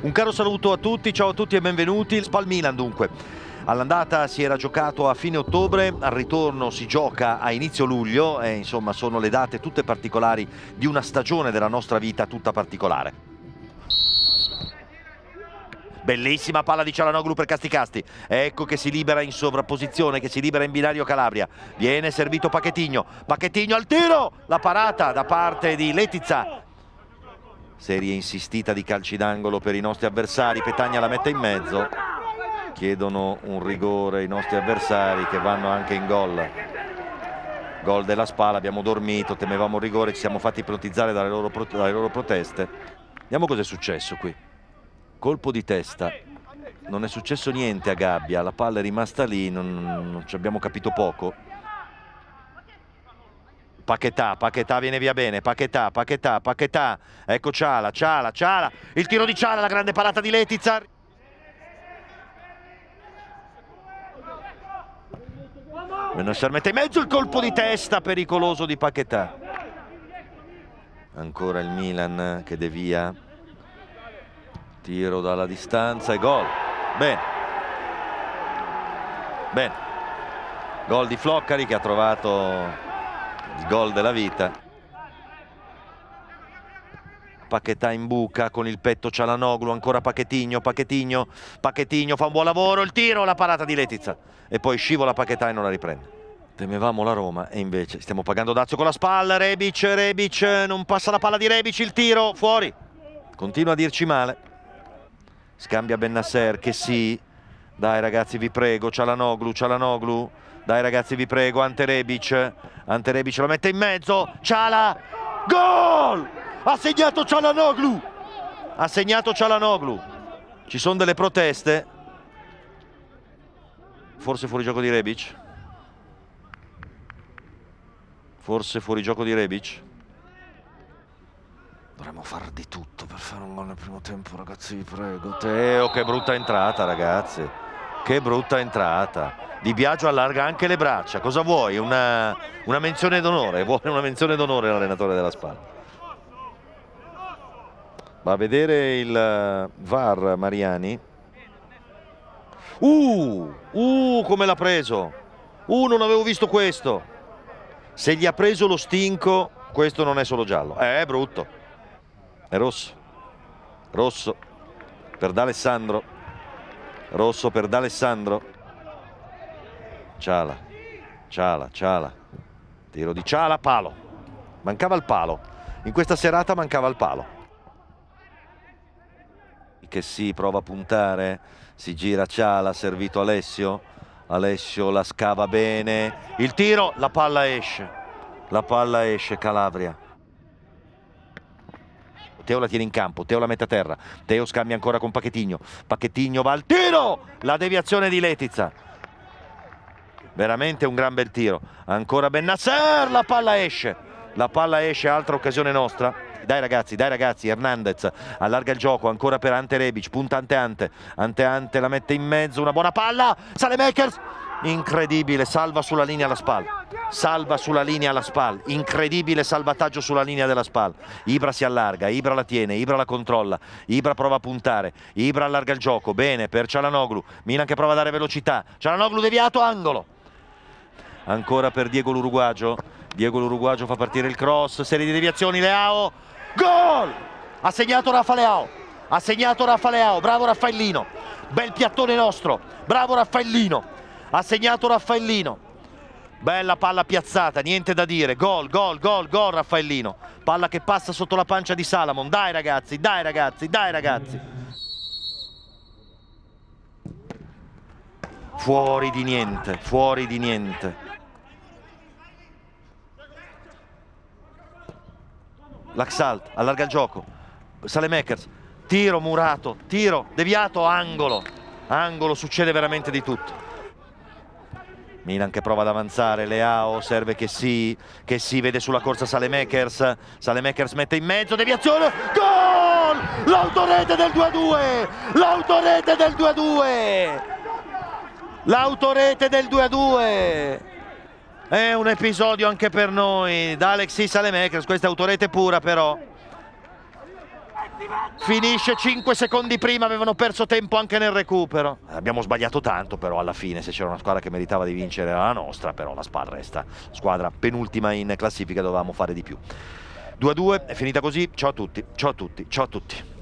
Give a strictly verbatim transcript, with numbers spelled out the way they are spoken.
Un caro saluto a tutti, ciao a tutti e benvenuti. Spal Milan dunque. All'andata si era giocato a fine ottobre, al ritorno si gioca a inizio luglio e insomma sono le date tutte particolari di una stagione della nostra vita tutta particolare. Bellissima palla di Çalhanoğlu per Casticasti, ecco che si libera in sovrapposizione, che si libera in binario Calabria, viene servito Paquetinho, Paquetinho al tiro, la parata da parte di Letizia. Serie insistita di calci d'angolo per i nostri avversari, Petagna la mette in mezzo, chiedono un rigore i nostri avversari che vanno anche in gol. Gol della Spal, abbiamo dormito, temevamo un rigore, ci siamo fatti ipnotizzare dalle loro, dalle loro proteste. Vediamo cosa è successo qui. Colpo di testa, non è successo niente a Gabbia, la palla è rimasta lì, non, non ci abbiamo capito poco. Paquetá, Paquetá viene via bene, Paquetá, Paquetá, Paquetá, ecco Çalha, Çalha, Çalha, il tiro di Çalha, la grande parata di Letizia. Bennacer mette in mezzo il colpo di testa pericoloso di Paquetá. Ancora il Milan che devia, tiro dalla distanza e gol. Bene, bene, gol di Floccari che ha trovato il gol della vita. Paquetá in buca con il petto Çalhanoğlu, ancora Paquetinho, Paquetinho, Paquetinho fa un buon lavoro, il tiro, la parata di Letizia e poi scivola Paquetá e non la riprende. Temevamo la Roma e invece stiamo pagando dazio con la spalla. Rebic, Rebic, non passa la palla di Rebic, il tiro fuori, continua a dirci male. Scambia Bennacer, che sì, dai ragazzi vi prego, Çalhanoğlu, Çalhanoğlu, dai ragazzi vi prego, Ante Rebic, Ante Rebic lo mette in mezzo, Çalha, gol! Ha segnato Çalhanoğlu, ha segnato Çalhanoğlu. Ci sono delle proteste, forse fuori gioco di Rebic, forse fuori gioco di Rebic. Dovremmo fare di tutto per fare un gol nel primo tempo, ragazzi, vi prego. Teo, che brutta entrata, ragazzi. Che brutta entrata. Di Biagio allarga anche le braccia. Cosa vuoi? Una, una menzione d'onore. Vuole una menzione d'onore l'allenatore della Spal. Va a vedere il V A R Mariani. Uh, uh, come l'ha preso. Uh, non avevo visto questo. Se gli ha preso lo stinco, questo non è solo giallo. Eh, è brutto. È rosso, rosso per D'Alessandro, rosso per D'Alessandro. Çalha, Çalha, Çalha, tiro di Çalha, palo, mancava il palo, in questa serata mancava il palo. Che si prova a puntare, si gira Çalha, servito Alessio, Alessio la scava bene, il tiro, la palla esce, la palla esce, Calabria. Teo la tiene in campo, Teo la mette a terra, Teo scambia ancora con Paquetinho, Paquetinho va al tiro, la deviazione di Letizia, veramente un gran bel tiro, ancora Bennacer, la palla esce, la palla esce, altra occasione nostra. Dai ragazzi, dai ragazzi, Hernandez allarga il gioco, ancora per Ante Rebic, punta Ante Ante, Ante Ante la mette in mezzo, una buona palla, Saelemaekers, incredibile, salva sulla linea la Spal, salva sulla linea la Spal, incredibile salvataggio sulla linea della Spal. Ibra si allarga, Ibra la tiene, Ibra la controlla, Ibra prova a puntare, Ibra allarga il gioco, bene per Çalhanoğlu, Milan che prova a dare velocità, Çalhanoğlu deviato, angolo, ancora per Diego l'Uruguagio, Diego l'Uruguagio fa partire il cross, serie di deviazioni, Leao, gol! Ha segnato Rafa Leao, ha segnato Rafa Leao, bravo Raffaellino, bel piattone nostro, bravo Raffaellino, ha segnato Raffaellino, bella palla piazzata, niente da dire, gol, gol, gol, gol Raffaellino, palla che passa sotto la pancia di Salamon, dai ragazzi, dai ragazzi, dai ragazzi. Fuori di niente, fuori di niente. Laxalt allarga il gioco, Saelemaekers, tiro murato, tiro deviato, angolo, angolo, succede veramente di tutto. Milan che prova ad avanzare, Leao serve che sì, che sì, vede sulla corsa Saelemaekers, Saelemaekers mette in mezzo, deviazione, gol! L'autorete del due a due, l'autorete del due a due, l'autorete del due a due. È un episodio anche per noi, da Alexis Saelemaekers, questa è autorete pura però. finisce cinque secondi prima, avevano perso tempo anche nel recupero. Abbiamo sbagliato tanto, però alla fine se c'era una squadra che meritava di vincere era la nostra, però la Spal resta squadra penultima in classifica, dovevamo fare di più. due a due, è finita così, ciao a tutti, ciao a tutti, ciao a tutti.